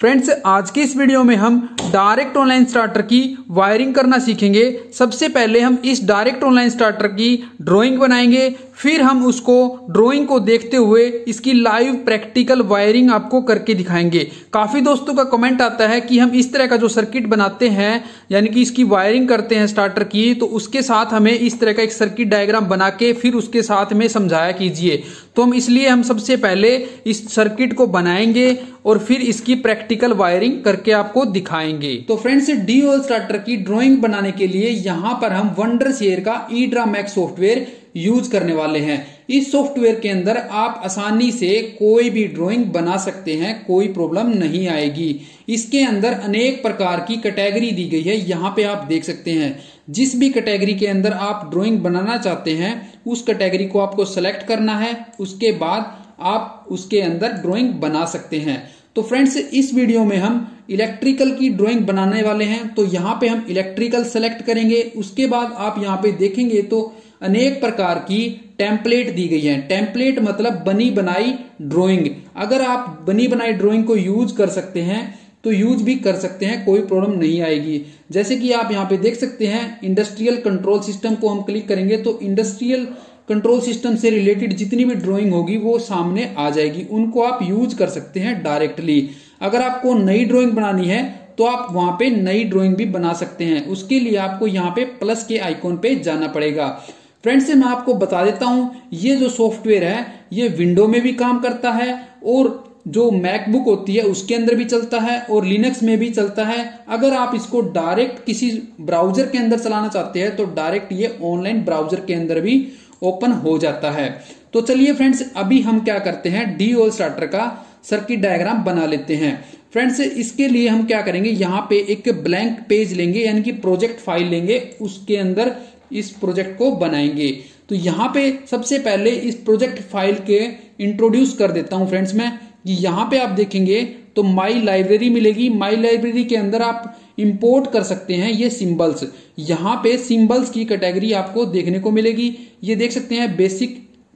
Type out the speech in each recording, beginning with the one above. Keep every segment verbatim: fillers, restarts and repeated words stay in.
Friends, आज की इस वीडियो में हम डायरेक्ट ऑनलाइन स्टार्टर की वायरिंग करना सीखेंगे। सबसे पहले हम इस डायरेक्ट ऑनलाइन स्टार्टर की ड्राइंग बनाएंगे, फिर हम उसको ड्राइंग को देखते हुए इसकी लाइव प्रैक्टिकल वायरिंग आपको करके दिखाएंगे। काफी दोस्तों का कमेंट आता है कि हम इस तरह का जो सर्किट बनाते हैं यानी कि इसकी वायरिंग करते हैं स्टार्टर की, तो उसके साथ हमें इस तरह का एक सर्किट डायग्राम बना के फिर उसके साथ में समझाया कीजिए। तो हम इसलिए हम सबसे पहले इस सर्किट को बनाएंगे और फिर इसकी प्रैक्टिकल वायरिंग करके आपको दिखाएंगे। तो फ्रेंड्स, डीओएल स्टार्टर की ड्राइंग बनाने के लिए यहां पर हम वंडरशेयर का EdrawMax software use करने वाले हैं। इस सॉफ्टवेयर के अंदर आप आसानी से कोई भी ड्राइंग बना सकते हैं, कोई प्रॉब्लम नहीं आएगी। इसके अंदर अनेक प्रकार की कैटेगरी दी गई है, यहां पे आप देख सकते हैं। जिस भी कैटेगरी के अंदर आप ड्राइंग बनाना चाहते हैं उस कैटेगरी को आपको सेलेक्ट करना है, उसके बाद आप उसके अंदर ड्राइंग बना सकते हैं। तो फ्रेंड्स, इस वीडियो में हम इलेक्ट्रिकल की ड्राइंग बनाने वाले हैं, तो यहां पे हम इलेक्ट्रिकल सेलेक्ट करेंगे। उसके बाद आप यहां पे देखेंगे तो अनेक प्रकार की टेम्पलेट दी गई है। टेम्पलेट मतलब बनी बनाई ड्राइंग। अगर आप बनी बनाई ड्राइंग को यूज कर सकते हैं तो यूज भी कर सकते हैं, कोई प्रॉब्लम नहीं आएगी। जैसे कि आप यहाँ पे देख सकते हैं, इंडस्ट्रियल कंट्रोल सिस्टम को हम क्लिक करेंगे तो इंडस्ट्रियल कंट्रोल सिस्टम से रिलेटेड जितनी भी ड्राइंग होगी वो सामने आ जाएगी, उनको आप यूज कर सकते हैं डायरेक्टली। अगर आपको नई ड्राइंग बनानी है तो आप वहां पे नई ड्राइंग भी बना सकते हैं। उसके लिए आपको यहाँ पे प्लस के आइकॉन पे जाना पड़ेगा। फ्रेंड्स, मैं आपको बता देता हूं, ये जो सॉफ्टवेयर है ये विंडो में भी काम करता है और जो मैकबुक होती है उसके अंदर भी चलता है और लिनक्स में भी चलता है। अगर आप इसको डायरेक्ट किसी ब्राउजर के अंदर चलाना चाहते हैं तो डायरेक्ट ये ऑनलाइन ब्राउजर के अंदर भी ओपन हो जाता है। तो चलिए फ्रेंड्स, अभी हम क्या करते हैं, डीओएल स्टार्टर का सर्किट डायग्राम बना लेते हैं। फ्रेंड्स, इसके लिए हम क्या करेंगे, यहाँ पे एक ब्लैंक पेज लेंगे यानी कि प्रोजेक्ट फाइल लेंगे, उसके अंदर इस प्रोजेक्ट को बनाएंगे। तो यहाँ पे सबसे पहले इस प्रोजेक्ट फाइल के इंट्रोड्यूस कर देता हूं फ्रेंड्स मैं। यहाँ पे आप देखेंगे तो माई लाइब्रेरी मिलेगी। माई लाइब्रेरी के अंदर आप इंपोर्ट कर सकते हैं ये सिंबल्स। यहाँ पे सिंबल्स की कैटेगरी आपको देखने को मिलेगी। ये देख सकते हैं बेसिक,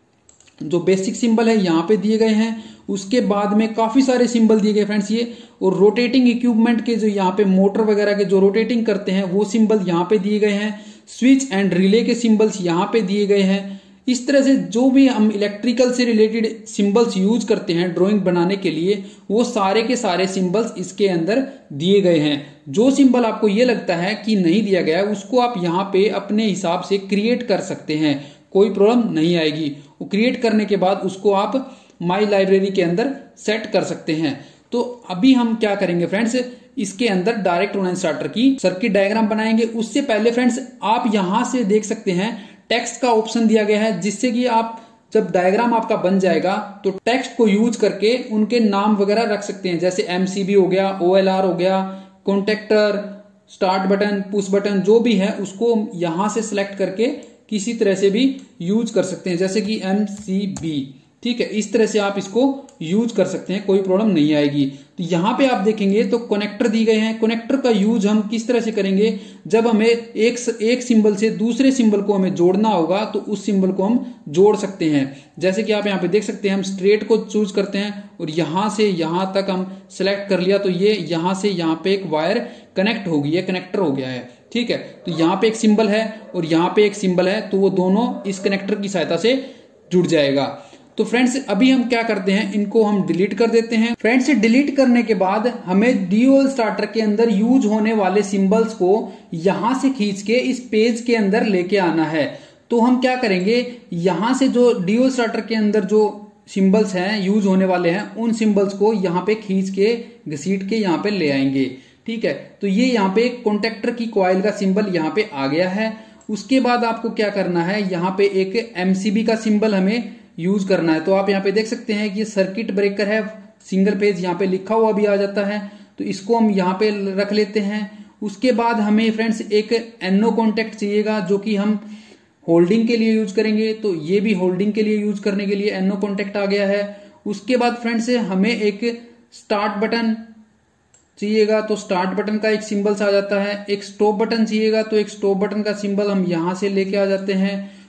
जो बेसिक सिंबल है यहाँ पे दिए गए हैं। उसके बाद में काफी सारे सिंबल दिए गए फ्रेंड्स ये, और रोटेटिंग इक्विपमेंट के जो यहाँ पे मोटर वगैरह के जो रोटेटिंग करते हैं वो सिंबल यहाँ पे दिए गए हैं। स्विच एंड रिले के सिंबल्स यहाँ पे दिए गए हैं। इस तरह से जो भी हम इलेक्ट्रिकल से रिलेटेड सिंबल्स यूज करते हैं ड्राइंग बनाने के लिए, वो सारे के सारे सिंबल्स इसके अंदर दिए गए हैं। जो सिंबल आपको ये लगता है कि नहीं दिया गया है उसको आप यहाँ पे अपने हिसाब से क्रिएट कर सकते हैं, कोई प्रॉब्लम नहीं आएगी। वो क्रिएट करने के बाद उसको आप माई लाइब्रेरी के अंदर सेट कर सकते हैं। तो अभी हम क्या करेंगे फ्रेंड्स, इसके अंदर डायरेक्ट ऑनलाइन स्टार्टर की सर्किट डायग्राम बनाएंगे। उससे पहले फ्रेंड्स, आप यहां से देख सकते हैं टेक्स्ट का ऑप्शन दिया गया है, जिससे कि आप जब डायग्राम आपका बन जाएगा तो टेक्स्ट को यूज करके उनके नाम वगैरह रख सकते हैं। जैसे एमसीबी हो गया, ओएलआर हो गया, contactor, start button, push button, जो भी है उसको यहां से सिलेक्ट करके किसी तरह से भी यूज कर सकते हैं, जैसे कि एमसीबी। ठीक है, इस तरह से आप इसको यूज कर सकते हैं, कोई प्रॉब्लम नहीं आएगी। तो यहां पे आप देखेंगे तो कनेक्टर दी गए हैं। कनेक्टर का यूज हम किस तरह से करेंगे, जब हमें एक एक सिंबल से दूसरे सिंबल को हमें जोड़ना होगा तो उस सिंबल को हम जोड़ सकते हैं। जैसे कि आप यहाँ पे देख सकते हैं, हम स्ट्रेट को चूज करते हैं और यहां से यहां तक हम सिलेक्ट कर लिया तो ये यहां से यहाँ पे एक वायर कनेक्ट होगी, ये कनेक्टर हो गया है। ठीक है, तो यहाँ पे एक सिंबल है और यहाँ पे एक सिंबल है, तो वो दोनों इस कनेक्टर की सहायता से जुड़ जाएगा। तो फ्रेंड्स, अभी हम क्या करते हैं, इनको हम डिलीट कर देते हैं। फ्रेंड्स, डिलीट करने के बाद हमें डीओएल स्टार्टर के अंदर यूज होने वाले सिंबल्स को यहां से खींच के इस पेज के अंदर लेके आना है। तो हम क्या करेंगे, यहां से जो डीओएल स्टार्टर के अंदर जो सिंबल्स हैं यूज होने वाले हैं उन सिंबल्स को यहाँ पे खींच के घसीट के यहाँ पे ले आएंगे। ठीक है, तो ये यहाँ पे कॉन्टेक्टर की कॉइल का सिंबल यहाँ पे आ गया है। उसके बाद आपको क्या करना है, यहाँ पे एक एमसीबी का सिंबल हमें यूज करना है। तो आप यहाँ पे देख सकते हैं कि ये सर्किट ब्रेकर है, सिंगल पेज यहाँ पे लिखा हुआ भी आ जाता है, तो इसको हम यहाँ पे रख लेते हैं। उसके बाद हमें फ्रेंड्स एक एनो कॉन्टेक्ट चाहिएगा जो कि हम होल्डिंग के लिए यूज करेंगे, तो ये भी होल्डिंग के लिए यूज करने के लिए एनो कॉन्टेक्ट आ गया है। उसके बाद फ्रेंड्स हमें एक स्टार्ट बटन चाहिएगा, तो स्टार्ट बटन का एक सिंबल आ जाता है। एक स्टॉप बटन चाहिएगा, तो एक स्टॉप बटन का सिंबल हम यहां से लेके आ जाते हैं।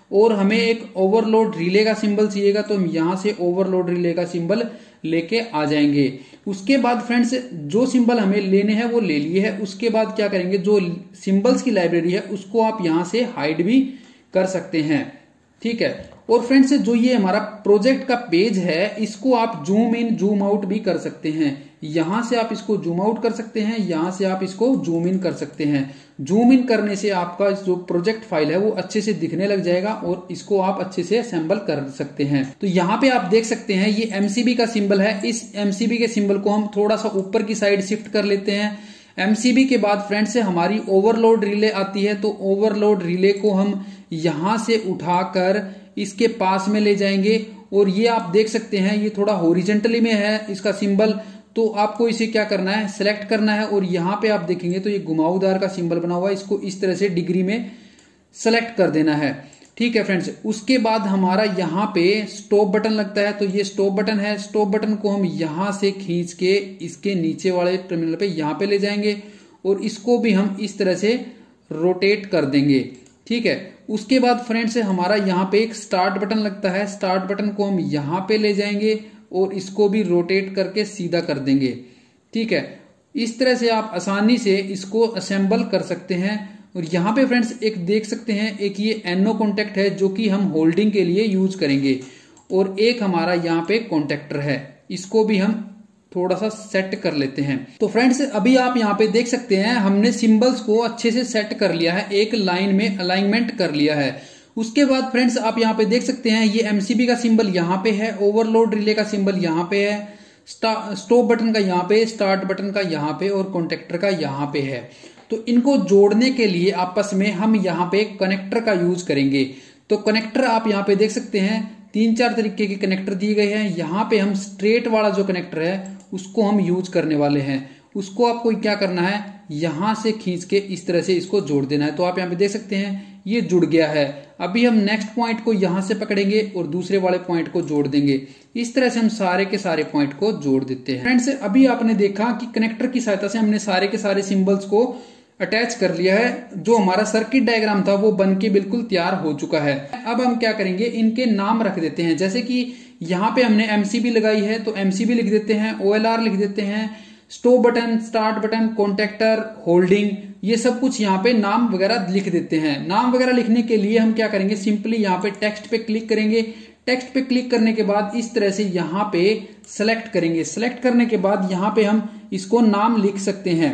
और हमें एक ओवरलोड रिले का सिंबल चाहिएगा, तो हम यहां से ओवरलोड रिले का सिंबल लेके आ जाएंगे। उसके बाद फ्रेंड्स जो सिंबल हमें लेने हैं वो ले लिए है। उसके बाद क्या करेंगे, जो सिंबल्स की लाइब्रेरी है उसको आप यहां से हाइड भी कर सकते हैं, ठीक है। और फ्रेंड्स जो ये हमारा प्रोजेक्ट का पेज है इसको आप जूम इन जूम आउट भी कर सकते हैं। यहां से आप इसको जूम आउट कर सकते हैं, यहां से आप इसको जूम इन कर सकते हैं। जूम इन करने से आपका जो प्रोजेक्ट फाइल है वो अच्छे से दिखने लग जाएगा और इसको आप अच्छे से असेंबल कर सकते हैं। तो यहाँ पे आप देख सकते हैं ये एमसीबी का सिंबल है। इस एमसीबी के सिंबल को हम थोड़ा सा ऊपर की साइड शिफ्ट कर लेते हैं। एमसीबी के बाद फ्रेंड्स हमारी ओवरलोड रिले आती है, तो ओवरलोड रिले को हम यहां से उठाकर इसके पास में ले जाएंगे और ये आप देख सकते हैं ये थोड़ा हॉरिजेंटली में है इसका सिंबल, तो आपको इसे क्या करना है, सिलेक्ट करना है और यहां पे आप देखेंगे तो ये घुमावदार का सिंबल बना हुआ है, इसको इस तरह से डिग्री में सेलेक्ट कर देना है, ठीक है फ्रेंड्स। उसके बाद हमारा यहाँ पे स्टॉप बटन लगता है, तो ये स्टॉप बटन है। स्टॉप बटन को हम यहां से खींच के इसके नीचे वाले टर्मिनल पे यहाँ पे ले जाएंगे और इसको भी हम इस तरह से रोटेट कर देंगे, ठीक है। उसके बाद फ्रेंड्स हमारा यहाँ पे एक स्टार्ट बटन लगता है। स्टार्ट बटन को हम यहाँ पे ले जाएंगे और इसको भी रोटेट करके सीधा कर देंगे, ठीक है। इस तरह से आप आसानी से इसको असेंबल कर सकते हैं। और यहाँ पे फ्रेंड्स एक देख सकते हैं, एक ये एनो कॉन्टेक्ट है जो कि हम होल्डिंग के लिए यूज करेंगे और एक हमारा यहाँ पे कॉन्टेक्टर है, इसको भी हम थोड़ा सा सेट कर लेते हैं। तो फ्रेंड्स अभी आप यहाँ पे देख सकते हैं हमने सिंबल्स को अच्छे से सेट कर लिया है, एक लाइन में अलाइनमेंट कर लिया है। उसके बाद फ्रेंड्स आप यहाँ पे देख सकते हैं ये एमसीबी का सिंबल यहाँ पे है, ओवरलोड रिले का सिंबल यहाँ पे है, स्टॉप बटन का यहाँ पे, स्टार्ट बटन का यहाँ पे और कॉन्टेक्टर का यहाँ पे है। तो इनको जोड़ने के लिए आपस में हम यहाँ पे कनेक्टर का यूज करेंगे। तो कनेक्टर आप यहाँ पे देख सकते हैं तीन चार तरीके के कनेक्टर दिए गए हैं। यहाँ पे हम स्ट्रेट वाला जो कनेक्टर है उसको हम यूज करने वाले हैं। उसको आपको क्या करना है, यहां से खींच के इस तरह से इसको जोड़ देना है। तो आप यहाँ पे देख सकते हैं ये जुड़ गया है। अभी हम नेक्स्ट पॉइंट को यहां से पकड़ेंगे और दूसरे वाले पॉइंट को जोड़ देंगे। इस तरह से हम सारे के सारे पॉइंट को जोड़ देते हैं। फ्रेंड्स अभी आपने देखा कि कनेक्टर की सहायता से हमने सारे के सारे सिंबल्स को अटैच कर लिया है। जो हमारा सर्किट डायग्राम था वो बन के बिल्कुल तैयार हो चुका है। अब हम क्या करेंगे, इनके नाम रख देते हैं। जैसे कि यहाँ पे हमने एमसीबी लगाई है तो एमसीबी लिख देते हैं, ओएलआर लिख देते हैं, stop button, start button, contactor, holding, ये सब कुछ यहाँ पे नाम वगैरह लिख देते हैं। नाम वगैरह लिखने के लिए हम क्या करेंगे, सिंपली यहाँ पे टेक्स्ट पे क्लिक करेंगे। टेक्स्ट पे क्लिक करने के बाद इस तरह से यहाँ पे सेलेक्ट करेंगे। सेलेक्ट करने के बाद यहाँ पे हम इसको नाम लिख सकते हैं।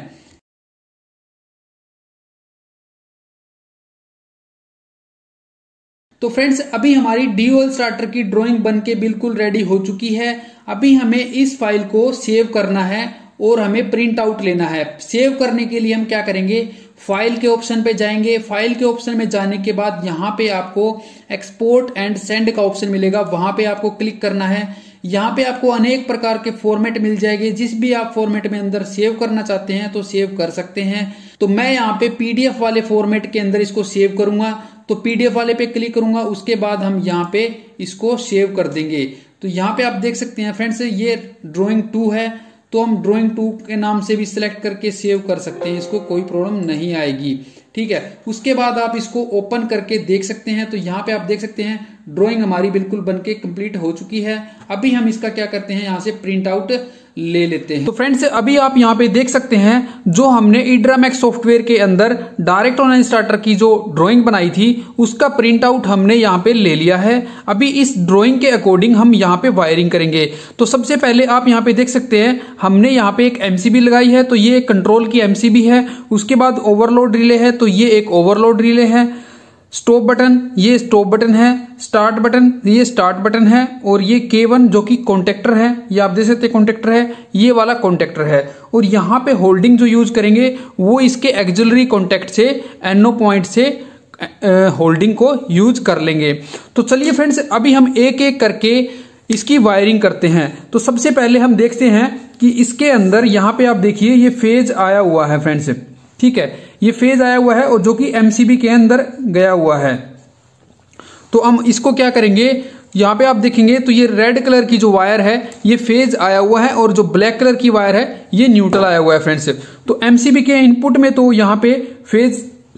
तो फ्रेंड्स अभी हमारी ड्यूअल स्टार्टर की ड्राइंग बनके बिल्कुल रेडी हो चुकी है। अभी हमें इस फाइल को सेव करना है और हमें प्रिंट आउट लेना है। सेव करने के लिए हम क्या करेंगे, फाइल के ऑप्शन पे जाएंगे। फाइल के ऑप्शन में जाने के बाद यहाँ पे आपको एक्सपोर्ट एंड सेंड का ऑप्शन मिलेगा, वहां पे आपको क्लिक करना है। यहाँ पे आपको अनेक प्रकार के फॉर्मेट मिल जाएंगे, जिस भी आप फॉर्मेट में अंदर सेव करना चाहते हैं तो सेव कर सकते हैं। तो मैं यहाँ पे पीडीएफ वाले फॉर्मेट के अंदर इसको सेव करूंगा, तो पीडीएफ वाले पे क्लिक करूंगा। उसके बाद हम यहाँ पे इसको सेव कर देंगे। तो यहाँ पे आप देख सकते हैं फ्रेंड्स ये ड्राइंग टू है, तो हम ड्राइंग टू के नाम से भी सिलेक्ट करके सेव कर सकते हैं, इसको कोई प्रॉब्लम नहीं आएगी, ठीक है। उसके बाद आप इसको ओपन करके देख सकते हैं। तो यहाँ पे आप देख सकते हैं ड्राइंग हमारी बिल्कुल बनके कंप्लीट हो चुकी है। अभी हम इसका क्या करते हैं, यहाँ से प्रिंट आउट ले लेते हैं। तो फ्रेंड्स अभी आप यहाँ पे देख सकते हैं जो हमने ईड्रामैक्स सॉफ्टवेयर के अंदर डायरेक्ट ऑनलाइन स्टार्टर की जो ड्राइंग बनाई थी उसका प्रिंट आउट हमने यहाँ पे ले लिया है। अभी इस ड्राइंग के अकॉर्डिंग हम यहाँ पे वायरिंग करेंगे। तो सबसे पहले आप यहाँ पे देख सकते हैं हमने यहाँ पे एक एमसीबी लगाई है, तो ये एक कंट्रोल की एमसीबी है। उसके बाद ओवरलोड रिले है, तो ये एक ओवरलोड रिले है। स्टॉप बटन, ये स्टॉप बटन है। स्टार्ट बटन, ये स्टार्ट बटन है। और ये के वन जो कि कॉन्टेक्टर है, ये आप देख सकते हैं कॉन्टेक्टर है, ये वाला कॉन्टेक्टर है। और यहाँ पे होल्डिंग जो यूज करेंगे वो इसके एक्सिलरी कॉन्टेक्ट से एनो पॉइंट से होल्डिंग को यूज कर लेंगे। तो चलिए फ्रेंड्स अभी हम एक एक करके इसकी वायरिंग करते हैं। तो सबसे पहले हम देखते हैं कि इसके अंदर यहाँ पे आप देखिए ये फेज आया हुआ है फ्रेंड्स, ठीक है, ये फेज आया हुआ है और जो कि एमसीबी के अंदर गया हुआ है। तो हम इसको क्या करेंगे, यहाँ पे आप देखेंगे तो ये रेड कलर की जो वायर है ये फेज आया हुआ है और जो ब्लैक कलर की वायर है ये न्यूट्रल आया हुआ है फ्रेंड्स। तो एमसीबी के इनपुट में तो यहाँ पे फेज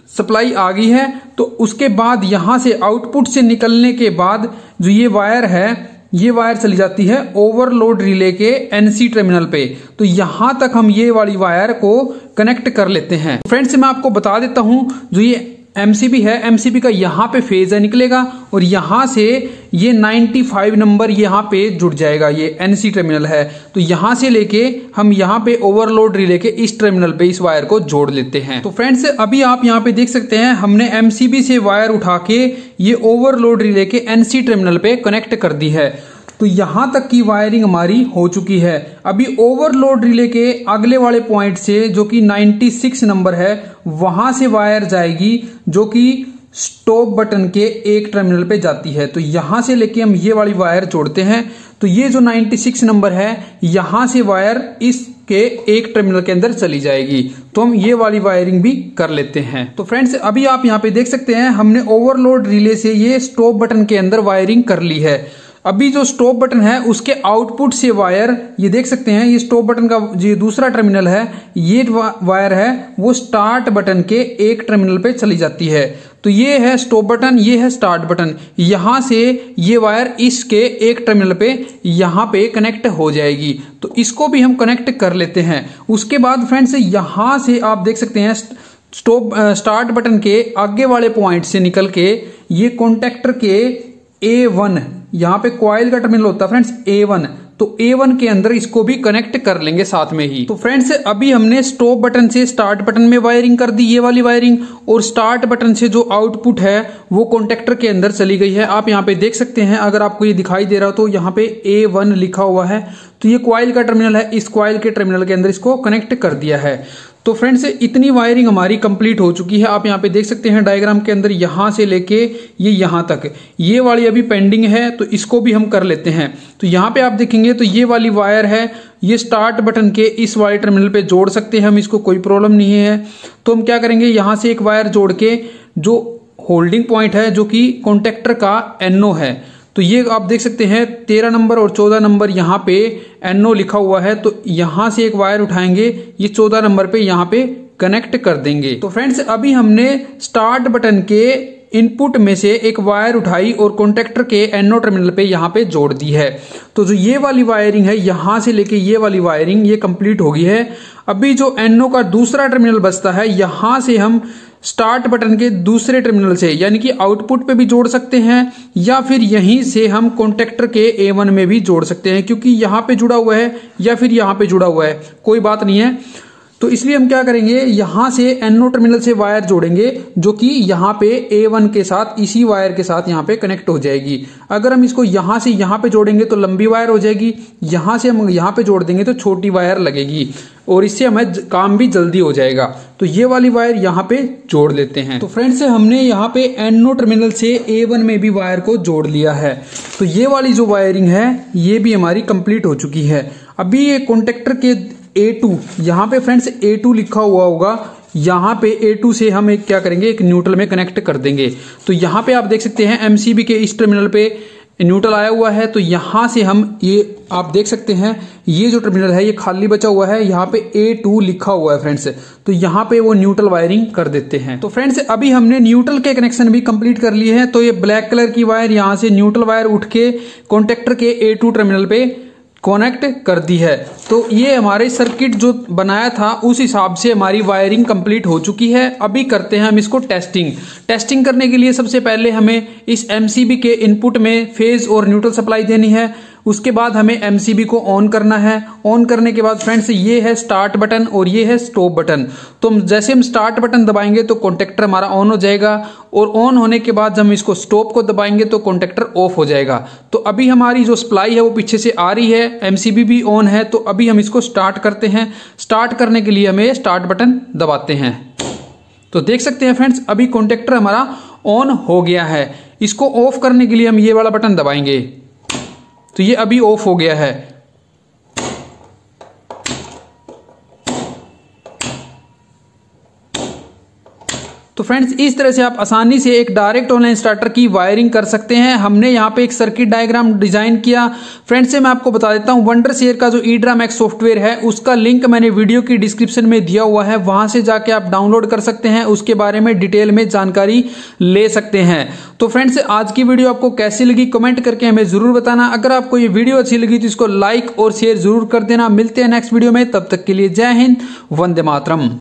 सप्लाई आ गई है। तो उसके बाद यहां से आउटपुट से निकलने के बाद जो ये वायर है, ये वायर चली जाती है ओवरलोड रिले के एनसी टर्मिनल पे। तो यहां तक हम ये वाली वायर को कनेक्ट कर लेते हैं। फ्रेंड्स मैं आपको बता देता हूं, जो ये एमसीबी है, एमसीबी का यहाँ पे फेज है निकलेगा और यहां से ये पचानवे नंबर यहाँ पे जुड़ जाएगा, ये एनसी टर्मिनल है। तो यहां से लेके हम यहाँ पे ओवरलोड रिले के इस टर्मिनल पे इस वायर को जोड़ लेते हैं। तो फ्रेंड्स अभी आप यहाँ पे देख सकते हैं, हमने एमसीबी से वायर उठा के ये ओवरलोड रिले के एनसी टर्मिनल पे कनेक्ट कर दी है। तो यहां तक की वायरिंग हमारी हो चुकी है। अभी ओवरलोड रिले के अगले वाले पॉइंट से, जो कि छियानवे नंबर है, वहां से वायर जाएगी जो कि स्टॉप बटन के एक टर्मिनल पे जाती है। तो यहां से लेके हम ये वाली वायर जोड़ते हैं। तो ये जो छियानवे नंबर है, यहां से वायर इसके एक टर्मिनल के अंदर चली जाएगी। तो हम ये वाली वायरिंग भी कर लेते हैं। तो फ्रेंड्स अभी आप यहाँ पे देख सकते हैं, हमने ओवरलोड रिले से ये स्टॉप बटन के अंदर वायरिंग कर ली है। अभी जो स्टॉप बटन है उसके आउटपुट से वायर, ये देख सकते हैं, ये स्टॉप बटन का जो दूसरा टर्मिनल है, ये वायर है वो स्टार्ट बटन के एक टर्मिनल पे चली जाती है। तो ये है स्टॉप बटन, ये है स्टार्ट बटन। यहां से ये वायर इसके एक टर्मिनल पे यहां पे कनेक्ट हो जाएगी। तो इसको भी हम कनेक्ट कर लेते हैं। उसके बाद फ्रेंड्स यहां से आप देख सकते हैं, स्टॉप स्टार्ट बटन के आगे वाले पॉइंट से निकल के ये कॉन्टेक्टर के ए वन, यहां पे कॉइल का टर्मिनल होता है फ्रेंड्स ए वन, तो ए वन के अंदर इसको भी कनेक्ट कर लेंगे साथ में ही। तो फ्रेंड्स अभी हमने स्टॉप बटन से स्टार्ट बटन में वायरिंग कर दी, ये वाली वायरिंग, और स्टार्ट बटन से जो आउटपुट है वो कॉन्टेक्टर के अंदर चली गई है। आप यहाँ पे देख सकते हैं, अगर आपको ये दिखाई दे रहा हो तो यहाँ पे ए वन लिखा हुआ है। तो ये कॉइल का टर्मिनल है, इस कॉइल के टर्मिनल के अंदर इसको कनेक्ट कर दिया है। तो फ्रेंड्स इतनी वायरिंग हमारी कंप्लीट हो चुकी है। आप यहाँ पे देख सकते हैं डायग्राम के अंदर, यहां से लेके ये यहां तक, ये वाली अभी पेंडिंग है, तो इसको भी हम कर लेते हैं। तो यहाँ पे आप देखेंगे तो ये वाली वायर है, ये स्टार्ट बटन के इस वाले टर्मिनल पे जोड़ सकते हैं हम, इसको कोई प्रॉब्लम नहीं है। तो हम क्या करेंगे, यहां से एक वायर जोड़ के जो होल्डिंग पॉइंट है, जो कि कॉन्टेक्टर का एनओ है, तो ये आप देख सकते हैं तेरह नंबर और चौदह नंबर यहाँ पे एनओ लिखा हुआ है। तो यहां से एक वायर उठाएंगे, ये चौदह नंबर पे यहाँ पे कनेक्ट कर देंगे। तो फ्रेंड्स अभी हमने स्टार्ट बटन के इनपुट में से एक वायर उठाई और कॉन्टेक्टर के एनओ टर्मिनल पे यहाँ पे जोड़ दी है। तो जो ये वाली वायरिंग है, यहां से लेके ये वाली वायरिंग, ये कंप्लीट हो गई है। अभी जो एनओ का दूसरा टर्मिनल बचता है, यहां से हम स्टार्ट बटन के दूसरे टर्मिनल से, यानी कि आउटपुट पे भी जोड़ सकते हैं, या फिर यहीं से हम कॉन्टेक्टर के ए वन में भी जोड़ सकते हैं, क्योंकि यहां पे जुड़ा हुआ है या फिर यहां पे जुड़ा हुआ है, कोई बात नहीं है। तो इसलिए हम क्या करेंगे, यहां से एनओ टर्मिनल से वायर जोड़ेंगे, जो कि यहां पे ए वन के साथ, इसी वायर के साथ यहां पे कनेक्ट हो जाएगी। अगर हम इसको यहां से यहां पे जोड़ेंगे तो लंबी वायर हो जाएगी, यहां से हम यहां पे जोड़ देंगे तो छोटी वायर लगेगी, और इससे हमें काम भी जल्दी हो जाएगा। तो ये वाली वायर यहाँ पे जोड़ लेते हैं। तो फ्रेंड्स हमने यहाँ पे एनओ टर्मिनल से ए वन में भी वायर को जोड़ लिया है। तो ये वाली जो वायरिंग है ये भी हमारी कंप्लीट हो चुकी है। अभी ये कॉन्टेक्टर के ए टू, यहाँ पे फ्रेंड्स ए टू लिखा हुआ होगा, यहाँ पे ए टू से हम एक क्या करेंगे, एक न्यूट्रल में कनेक्ट कर देंगे। तो यहाँ पे आप देख सकते हैं एमसीबी के इस टर्मिनल पे न्यूट्रल आया हुआ है। तो यहां से हम ये आप देख सकते हैं, ये जो टर्मिनल है ये खाली बचा हुआ है, यहाँ पे ए टू लिखा हुआ है फ्रेंड्स। तो यहाँ पे वो न्यूट्रल वायरिंग कर देते हैं। तो फ्रेंड्स अभी हमने न्यूट्रल के कनेक्शन भी कंप्लीट कर लिए हैं। तो ये ब्लैक कलर की वायर यहाँ से न्यूट्रल वायर उठ के कॉन्टेक्टर के ए टू टर्मिनल पे कनेक्ट कर दी है। तो ये हमारे सर्किट जो बनाया था उस हिसाब से हमारी वायरिंग कंप्लीट हो चुकी है। अभी करते हैं हम इसको टेस्टिंग। टेस्टिंग करने के लिए सबसे पहले हमें इस एमसीबी के इनपुट में फेज और न्यूट्रल सप्लाई देनी है। उसके बाद हमें एमसीबी को ऑन करना है। ऑन करने के बाद फ्रेंड्स ये है स्टार्ट बटन और ये है स्टॉप बटन। तो जैसे हम स्टार्ट बटन दबाएंगे तो कॉन्टेक्टर हमारा ऑन हो जाएगा, और ऑन होने के बाद जब हम इसको स्टॉप को दबाएंगे तो कॉन्टेक्टर ऑफ हो जाएगा। तो अभी हमारी जो सप्लाई है वो पीछे से आ रही है, एमसीबी भी ऑन है। तो अभी हम इसको स्टार्ट करते हैं। स्टार्ट करने के लिए हमें स्टार्ट बटन दबाते हैं। तो देख सकते हैं फ्रेंड्स अभी कॉन्टेक्टर हमारा ऑन हो गया है। इसको ऑफ करने के लिए हम ये वाला बटन दबाएंगे, तो ये अभी ऑफ हो गया है। तो फ्रेंड्स इस तरह से आप आसानी से एक डायरेक्ट ऑनलाइन स्टार्टर की वायरिंग कर सकते हैं। हमने यहाँ पे एक सर्किट डायग्राम डिजाइन किया। फ्रेंड्स से मैं आपको बता देता हूँ, वंडरशेयर का जो ई ड्रा मैक्स सॉफ्टवेयर है उसका लिंक मैंने वीडियो की डिस्क्रिप्शन में दिया हुआ है, वहां से जाके आप डाउनलोड कर सकते हैं, उसके बारे में डिटेल में जानकारी ले सकते हैं। तो फ्रेंड्स आज की वीडियो आपको कैसी लगी कमेंट करके हमें जरूर बताना। अगर आपको ये वीडियो अच्छी लगी तो इसको लाइक और शेयर जरूर कर देना। मिलते हैं नेक्स्ट वीडियो में, तब तक के लिए जय हिंद, वंदे मातरम।